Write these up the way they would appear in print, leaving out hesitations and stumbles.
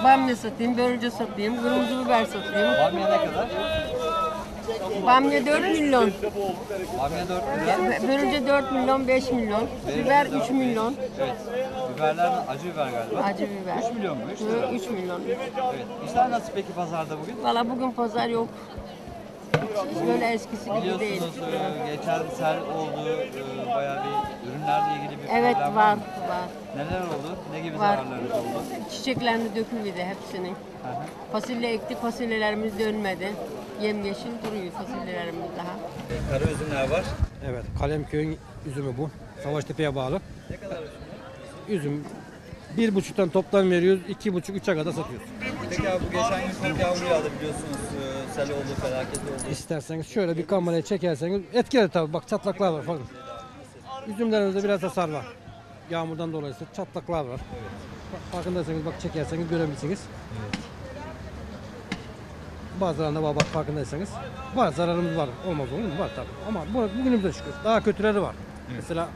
bamya satayım, börülce satayım, kırmızı biber satayım. Bamya ne kadar? Bamya 4 milyon, Bamya 4 lira. börülce 4 milyon, 5 milyon, biber 3 milyon, Evet. Biberler acı biber galiba. acı biber. 3 milyon mu? 3 lira. 3 milyon. Evet. İşler nasıl peki pazarda bugün? Valla bugün pazar yok. Hiç böyle eskisi gibi değil. Biliyorsunuz geçen sel oldu. Bayağı bir ürünlerle ilgili bir Evet problem var, mı? var. Neler oldu? Ne gibi Var. zararlarınız oldu? Çiçeklerini dökülmedi hepsinin. Hı hı. Fasulye ektik, fasulyelerimiz dönmedi. Yemyeşil duruyor fasulyelerimiz daha. Kara üzümler var. Evet, Kalemköy'ün üzümü bu. Savaştepe'ye bağlı. Ne kadar Üzüm 1,5'tan toptan veriyoruz, 2,5-3'e kadar satıyoruz. Peki abi bu geçen gün çok yağmur yağdı biliyorsunuz. Sel oldu, felaket oldu. İsterseniz şöyle bir kameraya çekerseniz etkili tabii, bak çatlaklar var falan. Üzümlerimizde biraz hasar var. Yağmurdan dolayı çatlaklar var. Farkındaysanız bak çekerseniz görebilirsiniz. Bazılarında bak farkındaysanız var, zararımız var. Olmaz olur mu? Var tabii. Ama bugünümüze şükür. Daha kötüleri var. Mesela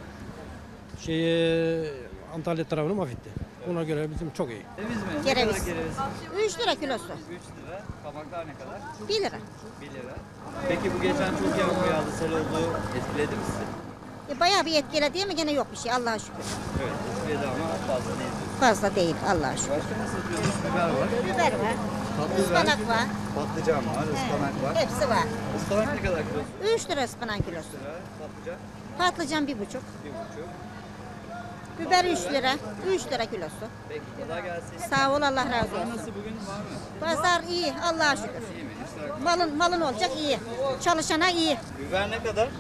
Antalya tarafını mahvetti. Ona göre bizim çok iyi. Ceviz mi? Ne Kereviz. kadar kereviz? 3 lira kilosu. 3 lira. Kabaklar ne kadar? 1 lira. 1 lira. Peki bu geçen çok yağmur yağdı, sel oldu. Etkiledi mi sizi? Bayağı bir etkiledi ama gene yok bir şey Allah'a şükür. Evet, etkiledi ama fazla değil. Fazla değil Allah'a şükür. Başka ne satıyorsunuz? Biber var. Biber var, Tatlı biber. ıspanak var. Patlıcan var, ıspanak var. Hepsi var. Ispanak ne kadar kilosu? 3 lira ıspanak kilosu. Lira. Patlıcan Patlıcan 1,5. 1,5. Biber 3 lira. 3 lira kilosu. Peki kolay gelsin. Sağ ol Allah razı Pazar olsun. nasıl bugün var mı? Pazar iyi Allah'a şükür. İyi mi? İşler. Malın olacak iyi. Çalışana iyi. Biber ne kadar?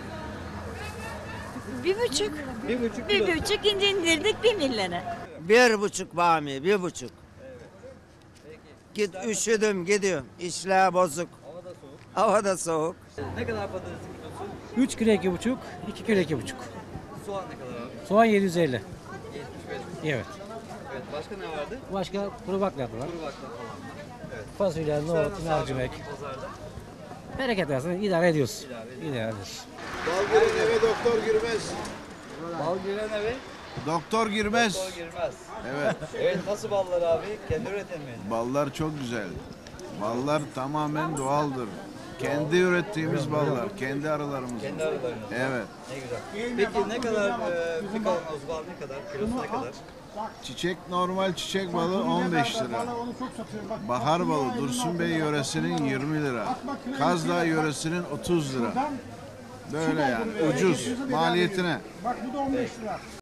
1,5. 1,5 kilo. 1,5 indirdik 1 milyona. 1,5 bami, 1,5. Git üşüdüm gidiyorum. İşler bozuk. Hava da soğuk. Hava da soğuk. Ne kadar patatesin kilosu? 3 kilo 2,5, 2 kilo 2,5. Soğan ne kadar abi? Soğan 750. 75. Evet. Evet, başka ne vardı? Başka kuru bakliyat var. Kuru bakla falan. Fasulye, İşler nohut, nasıl mercimek. abi pazarda? Bereket versin, idare ediyoruz. İdare ediyoruz. Bal giren eve doktor girmez. Bal giren eve Doktor girmez. doktor girmez. Evet. Evet, nasıl ballar abi? Kendi üreten mi? Ballar çok güzel. Ballar tamamen doğaldır. Kendi ürettiğimiz ballar, kendi arılarımız. Kendi aralarında. Evet. Ne güzel. Peki ne kadar bir kavanoz bal ne kadar? Kilosu ne kadar? Çiçek normal çiçek balı 15 lira. Bahar balı Dursun Bey yöresinin 20 lira. Kazdağ yöresinin 30 lira. Böyle yani ucuz maliyetine.